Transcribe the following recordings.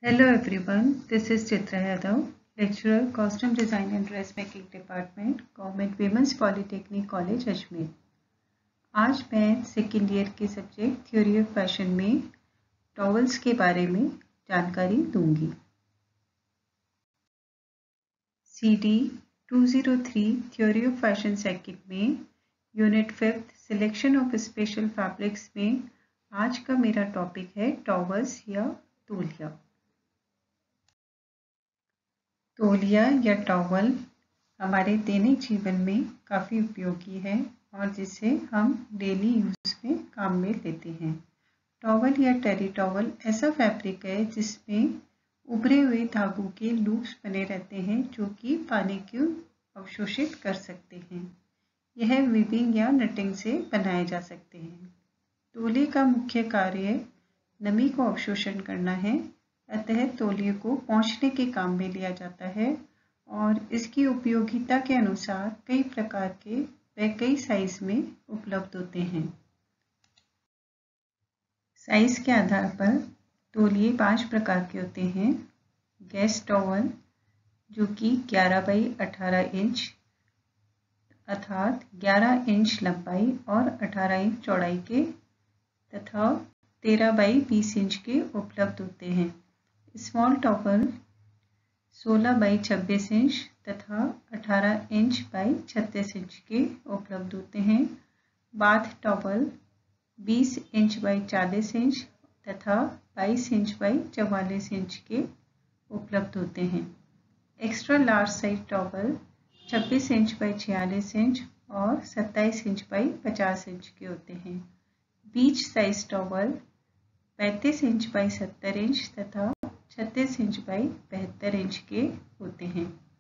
Hello everyone, this is Chitra Yadav, lecturer, Costume Design and Dressmaking Department, Government Women's Polytechnic College, Ajmer. आज मैं second year के subject theory of fashion में towels के बारे में जानकारी दूंगी। CD 203 theory of fashion second में unit 5th selection of special fabrics में आज का मेरा टॉपिक है टॉवल्स या तौलिया। तौलिया या टॉवल हमारे दैनिक जीवन में काफ़ी उपयोगी है और जिसे हम डेली यूज़ में काम में लेते हैं। टॉवल या टेरी टॉवल ऐसा फैब्रिक है जिसमें उभरे हुए धागों के लूप्स बने रहते हैं जो कि पानी को अवशोषित कर सकते हैं। यह वीविंग या नटिंग से बनाए जा सकते हैं। तौलिए का मुख्य कार्य नमी को अवशोषण करना है, अतः तौलिए को पोंछने के काम में लिया जाता है और इसकी उपयोगिता के अनुसार कई प्रकार के व कई साइज में उपलब्ध होते हैं। साइज के आधार पर तौलिए 5 प्रकार के होते हैं। गैस टॉवल जो कि 11 बाई 18 इंच अर्थात 11 इंच लंबाई और 18 इंच चौड़ाई के तथा 13 बाई 20 इंच के उपलब्ध होते हैं। स्मॉल टॉवल 16 बाई 26 इंच तथा 18 इंच बाई 36 इंच के उपलब्ध होते हैं। Bath towel 20 inch by 40 inch तथा 22 इंच बाई 44 इंच के उपलब्ध होते हैं। Extra large size towel 26 inch by 46 inch और 27 इंच बाई 50 इंच के होते हैं। Beach size towel 35 inch by 70 inch तथा 36 इंच बाई 72 इंच के होते हैं।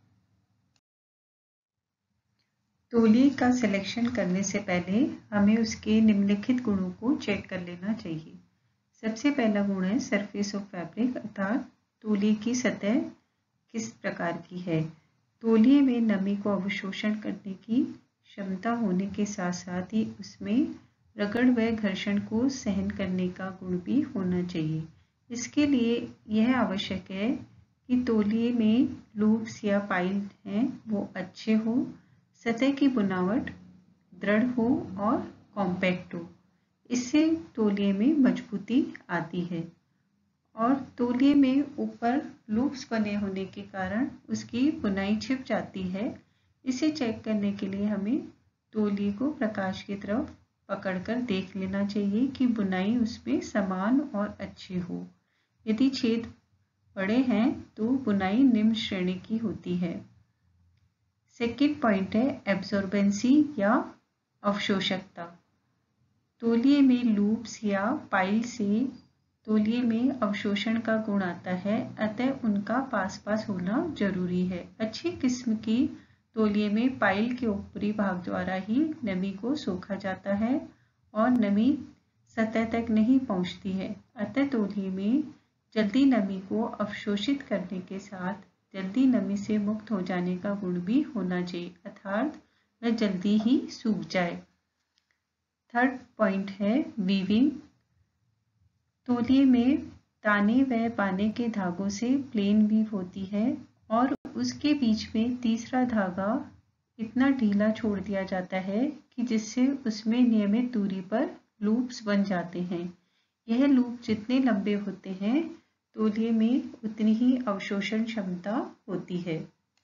तौलिए का सिलेक्शन करने से पहले हमें उसके निम्नलिखित गुणों को चेक कर लेना चाहिए। सबसे पहला गुण है सरफेस ऑफ फैब्रिक अर्थात तौलिए की सतह किस प्रकार की है। तौलिए में नमी को अवशोषण करने की क्षमता होने के साथ साथ ही उसमें रगड़ व घर्षण को सहन करने का गुण भी होना चाहिए। इसके लिए यह आवश्यक है कि तौलिए में लूप्स या पाइल हैं वो अच्छे हो, सतह की बनावट दृढ़ हो और कॉम्पैक्ट हो। इससे तौलिए में मजबूती आती है और तौलिए में ऊपर लूप्स बने होने के कारण उसकी बुनाई छिप जाती है। इसे चेक करने के लिए हमें तौलिए को प्रकाश की तरफ पकड़कर देख लेना चाहिए कि बुनाई उसमें समान और अच्छी हो। यदि छेद बड़े हैं तो बुनाई निम्न श्रेणी की होती है। सेकंड पॉइंट है एब्जॉर्बेंसी या अवशोषकता। तौलिए में लूप्स या पाइल से तौलिए में अवशोषण का गुण आता है, अतः उनका पास पास होना जरूरी है। अच्छी किस्म की तौलिए में पाइल के ऊपरी भाग द्वारा ही नमी को सोखा जाता है और नमी सतह तक नहीं पहुंचती है, अतः तौलिए में जल्दी नमी को अवशोषित करने के साथ जल्दी नमी से मुक्त हो जाने का गुण भी होना चाहिए अर्थात वह जल्दी ही सूख जाए। थर्ड पॉइंट है वीविंग। तौलिए में ताने व बाने के धागों से प्लेन वीव होती है और उसके बीच में तीसरा धागा इतना ढीला छोड़ दिया जाता है कि जिससे उसमें नियमित दूरी पर लूप्स बन जाते हैं। यह लूप जितने लंबे होते हैं तौलिए में उतनी ही अवशोषण क्षमता होती है।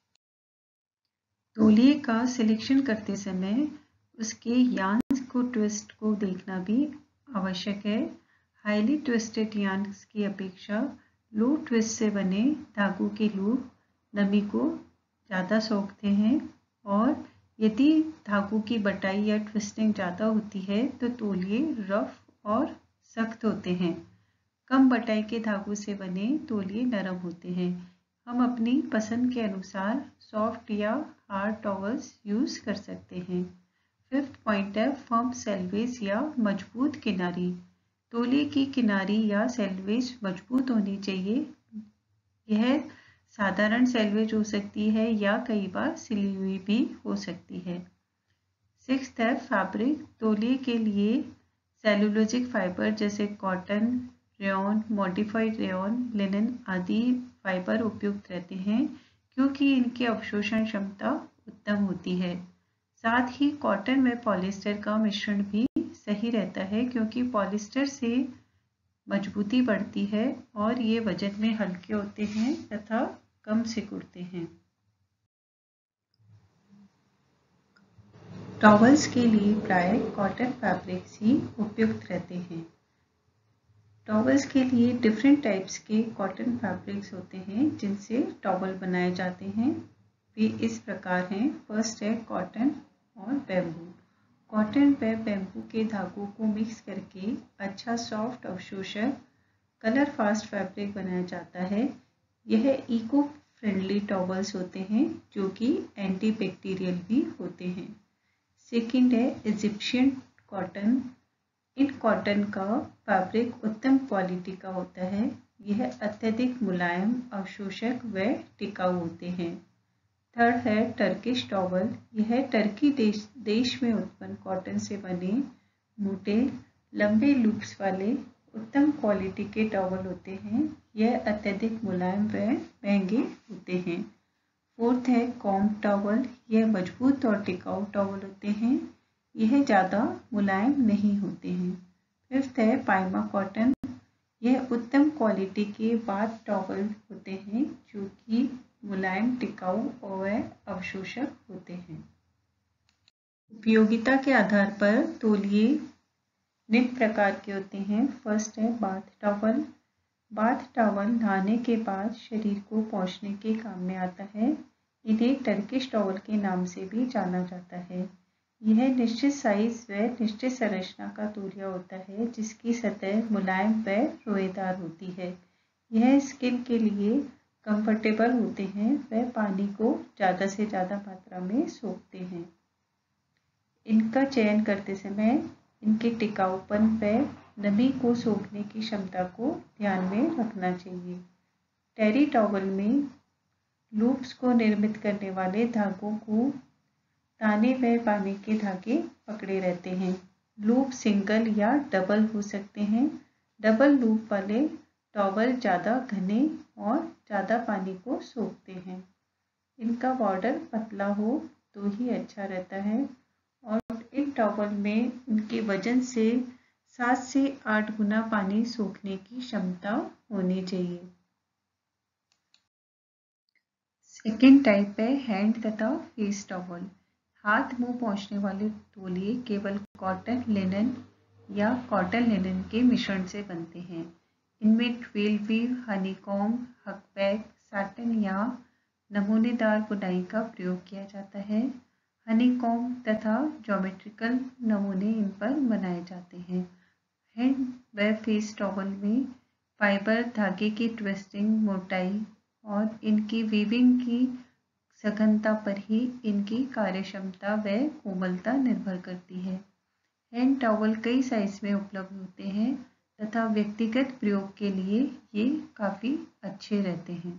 तौलिए का सिलेक्शन करते समय उसके यार्न्स को ट्विस्ट को देखना भी आवश्यक है। हाईली ट्विस्टेड यार्न्स की अपेक्षा लो ट्विस्ट से बने धागों के लूप नमी को ज़्यादा सोखते हैं और यदि धागों की बटाई या ट्विस्टिंग ज़्यादा होती है तो तौलिए रफ और सख्त होते हैं। कम बटाई के धागों से बने तौलिए नरम होते हैं। हम अपनी पसंद के अनुसार सॉफ्ट या हार्ड टॉवल्स यूज़ कर सकते हैं। फिफ्थ पॉइंट है फर्म सेल्वेज या मजबूत किनारी। तौलिए की किनारी या सेल्वेज मजबूत होनी चाहिए। यह साधारण सेल्वेज हो सकती है या कई बार सिली हुई भी हो सकती है। सिक्स्थ है फैब्रिक। तौलिए के लिए सेलुलोजिक फाइबर जैसे cotton, rayon, modified rayon, linen आदि फाइबर उपयुक्त रहते हैं क्योंकि इनकी अवशोषण क्षमता उत्तम होती है। साथ ही कॉटन में पॉलिएस्टर का मिश्रण भी सही रहता है क्योंकि पॉलिएस्टर से मजबूती बढ़ती है और ये वजन में हल्के होते हैं तथा कम सिकुड़ते हैं। टॉवल्स के लिए प्राय कॉटन फैब्रिक्स ही उपयुक्त रहते हैं। टॉवल्स के लिए डिफरेंट टाइप्स के कॉटन फैब्रिक्स होते हैं जिनसे टॉवल बनाए जाते हैं। वे इस प्रकार हैं। फर्स्ट है कॉटन और बैम्बू। कॉटन व बैम्बू के धागों को मिक्स करके अच्छा सॉफ्ट अवशोषक कलर फास्ट फैब्रिक बनाया जाता है। यह इको फ्रेंडली टॉवल्स होते हैं जो कि एंटी बैक्टीरियल भी होते हैं। सेकेंड है इजिप्शियन कॉटन। इन कॉटन का फैब्रिक उत्तम क्वालिटी का होता है। यह अत्यधिक मुलायम, अवशोषक व टिकाऊ होते हैं। थर्ड है टर्किश टॉवल। यह टर्की देश में उत्पन्न कॉटन से बने मोटे लंबे लूप्स वाले उत्तम क्वालिटी के टॉवल होते हैं। यह अत्यधिक मुलायम व महंगे होते हैं। फोर्थ है कॉम्ब टॉवल। यह मजबूत और टिकाऊ टॉवल होते हैं। यह ज़्यादा मुलायम नहीं होते हैं। फिफ्थ है पाइमा कॉटन। यह उत्तम क्वालिटी के बाथ टॉवल होते हैं जो कि मुलायम, टिकाऊ और अवशोषक होते हैं। उपयोगिता के आधार पर तौलिए निम्न प्रकार के होते हैं। फर्स्ट है बाथ टॉवल। बाथ टॉवल नहाने के बाद शरीर को पोंछने के काम में आता है। इन्हें टर्किश टॉवल के नाम से भी जाना जाता है। यह निश्चित साइज व निश्चित संरचना का तौलिया होता है जिसकी सतह मुलायम व रोएदार होती है। यह स्किन के लिए कंफर्टेबल होते हैं व पानी को ज़्यादा से ज़्यादा मात्रा में सोखते हैं। इनका चयन करते समय इनके टिकाऊपन व नमी को सोखने की क्षमता को ध्यान में रखना चाहिए। टेरी टॉवल में लूप्स को निर्मित करने वाले धागों को ताने व पानी के धागे पकड़े रहते हैं। लूप सिंगल या डबल हो सकते हैं। डबल लूप वाले टॉवल ज़्यादा घने और ज़्यादा पानी को सोखते हैं। इनका बॉर्डर पतला हो तो ही अच्छा रहता है और इन टॉवल में इनके वजन से 7 से 8 गुना पानी सोखने की क्षमता होनी चाहिए। सेकेंड टाइप है हैंड तथा फेस टॉवल। हाथ मुंह पोंछने वाले तौलिए केवल कॉटन, लिनन या कॉटन लिनन के मिश्रण से बनते हैं। इनमें twill weave, honeycomb, huckaback, satin या नमूनेदार बुनाई का प्रयोग किया जाता है। हनीकॉम्ब तथा ज्योमेट्रिकल नमूने इन पर बनाए जाते हैं। हैंड व फेस टॉवल में फाइबर, धागे की ट्विस्टिंग, मोटाई और इनकी वीविंग की सघनता पर ही इनकी कार्यक्षमता व कोमलता निर्भर करती है। हैंड टॉवल कई साइज में उपलब्ध होते हैं तथा व्यक्तिगत प्रयोग के लिए ये काफ़ी अच्छे रहते हैं।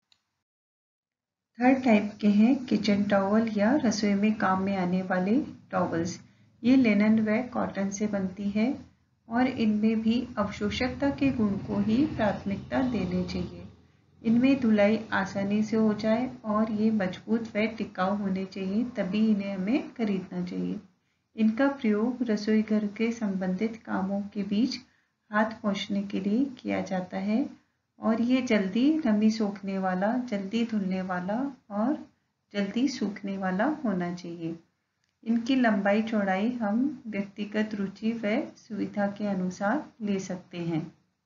थर्ड टाइप के हैं किचन टॉवल या रसोई में काम में आने वाले टॉवल्स। ये लिनन व कॉटन से बनती है और इनमें भी अवशोषकता के गुण को ही प्राथमिकता देनी चाहिए। इनमें धुलाई आसानी से हो जाए और ये मजबूत व टिकाऊ होने चाहिए, तभी इन्हें हमें खरीदना चाहिए। इनका प्रयोग रसोई घर के संबंधित कामों के बीच हाथ पोंछने के लिए किया जाता है और ये जल्दी नमी सोखने वाला, जल्दी धुलने वाला और जल्दी सूखने वाला होना चाहिए। इनकी लंबाई चौड़ाई हम व्यक्तिगत रुचि व सुविधा के अनुसार ले सकते हैं।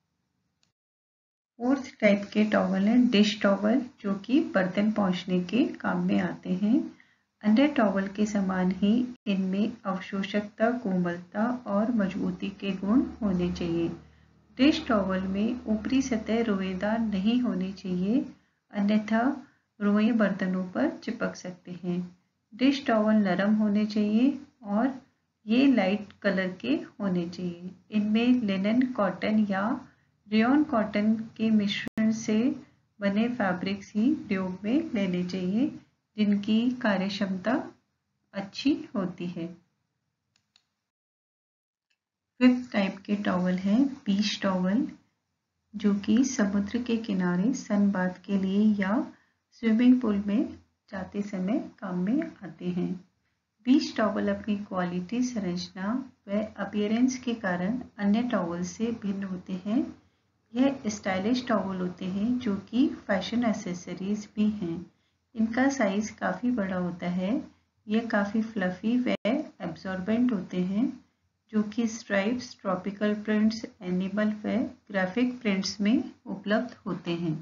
फोर्थ टाइप के टॉवल हैं डिश टॉवल, जो कि बर्तन पोंछने के काम में आते हैं। अन्य टॉवल के समान ही इनमें अवशोषकता, कोमलता और मजबूती के गुण होने चाहिए। डिश टॉवल में ऊपरी सतह रोएदार नहीं होनी चाहिए, अन्यथा रोए बर्तनों पर चिपक सकते हैं। डिश टॉवल नरम होने चाहिए और ये लाइट कलर के होने चाहिए। इनमें लिनन, कॉटन या रेयॉन कॉटन के मिश्रण से बने फैब्रिक्स ही प्रयोग में लेने चाहिए जिनकी कार्यक्षमता अच्छी होती है। फिफ्थ टाइप के टॉवल हैं बीच टॉवल। जो कि समुद्र के किनारे सन बाथ के लिए या स्विमिंग पूल में जाते समय काम में आते हैं। बीच टॉवल अपनी क्वालिटी, संरचना व अपीयरेंस के कारण अन्य टॉवल से भिन्न होते हैं। यह स्टाइलिश टॉवल होते हैं जो कि फैशन एक्सेसरीज भी हैं। इनका साइज काफ़ी बड़ा होता है। यह काफ़ी फ्लफी व एब्जॉर्बेंट होते हैं, जो कि स्ट्राइप्स, ट्रॉपिकल प्रिंट्स, एनिमल व ग्राफिक प्रिंट्स में उपलब्ध होते हैं।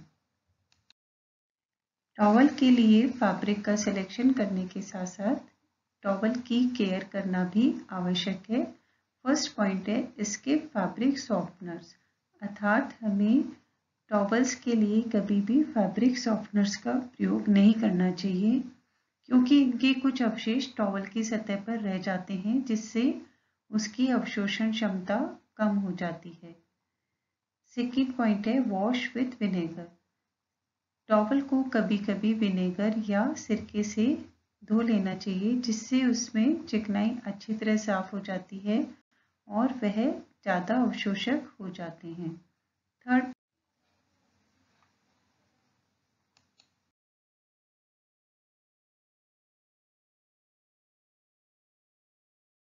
टॉवल के लिए फैब्रिक का सिलेक्शन करने के साथ साथ टॉवल की केयर करना भी आवश्यक है। फर्स्ट पॉइंट है इसके फैब्रिक सॉफ्टनर्स, अर्थात हमें टॉवल्स के लिए कभी भी फैब्रिक सॉफ्टनर्स का प्रयोग नहीं करना चाहिए, क्योंकि इनके कुछ अवशेष टॉवल की सतह पर रह जाते हैं, जिससे उसकी अवशोषण क्षमता कम हो जाती है। सेकेंड पॉइंट है वॉश विथ विनेगर। टॉवल को कभी कभी विनेगर या सिरके से धो लेना चाहिए, जिससे उसमें चिकनाई अच्छी तरह साफ हो जाती है और वह ज़्यादा अवशोषक हो जाते हैं। थर्ड